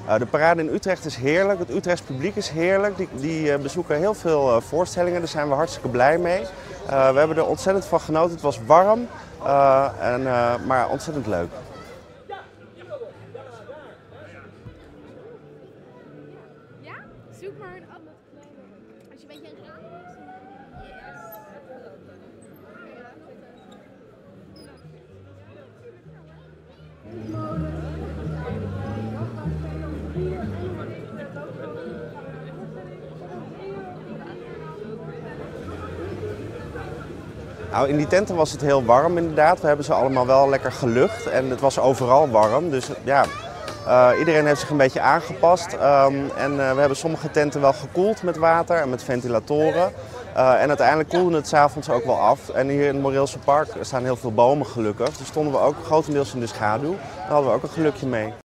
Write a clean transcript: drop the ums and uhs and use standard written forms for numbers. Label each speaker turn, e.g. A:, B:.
A: De parade in Utrecht is heerlijk, het Utrechts publiek is heerlijk. Die bezoeken heel veel voorstellingen, daar zijn we hartstikke blij mee. We hebben er ontzettend van genoten, het was warm, maar ontzettend leuk.
B: Ja? Zoek maar een ander. Als je een beetje een raam hebt.
A: Nou, in die tenten was het heel warm inderdaad. We hebben ze allemaal wel lekker gelucht en het was overal warm. Dus ja, iedereen heeft zich een beetje aangepast. We hebben sommige tenten wel gekoeld met water en met ventilatoren. En uiteindelijk koelde het 's avonds ook wel af. En hier in het Moreelse Park staan heel veel bomen gelukkig. Dus stonden we ook grotendeels in de schaduw. Daar hadden we ook een gelukje mee.